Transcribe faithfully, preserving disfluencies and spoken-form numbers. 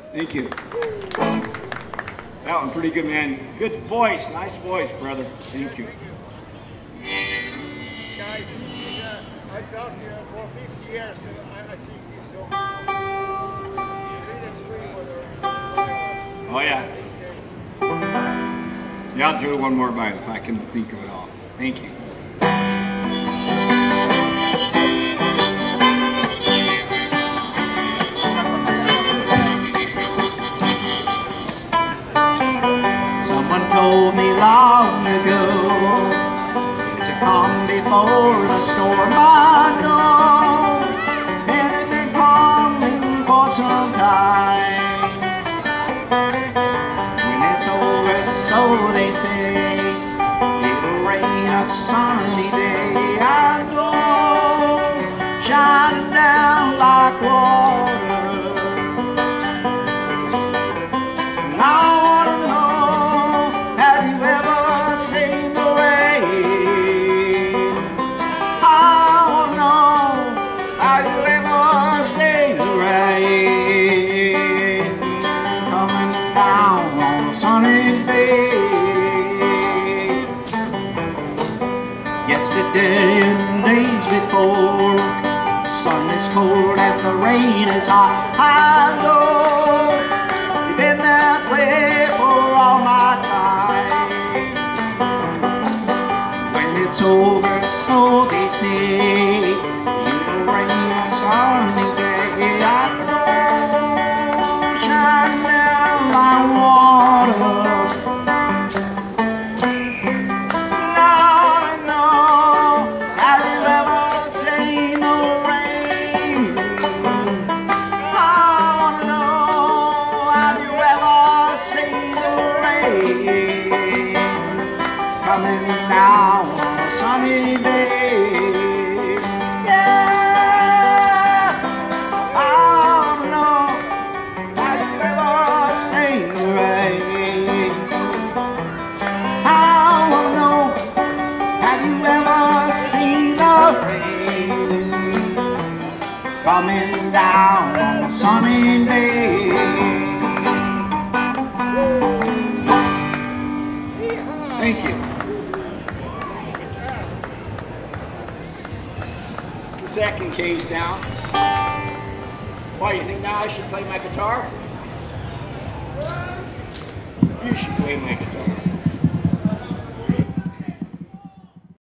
Thank you. That one pretty good, man. Good voice, nice voice, brother. Thank you. Guys, uh, I talked to you for fifty years, and I, I think this song. Oh yeah. Yeah, I'll do one more by if I can think of it all. Thank you. Someone told me long ago, it's a calm before the storm I know, and it's been calming for some time. When it's over, so they say, it'll rain a sunny day. I know, shining down like water. And I wanna know, have you ever seen the rain? I wanna know, have you ever seen the rain coming down on a sunny day? Yesterday and days before, the sun is cold and the rain is hot. I know you've been that way for all my time. When it's over, so they say, it'll rain a sunny day. I know, shine down like water. Coming down on a sunny day. Yeah, I wanna know, have you ever seen the rain? I wanna know, have you ever seen the rain coming down on a sunny day? Thank you. The second key's down. Why, you think now I should play my guitar? You should play my guitar.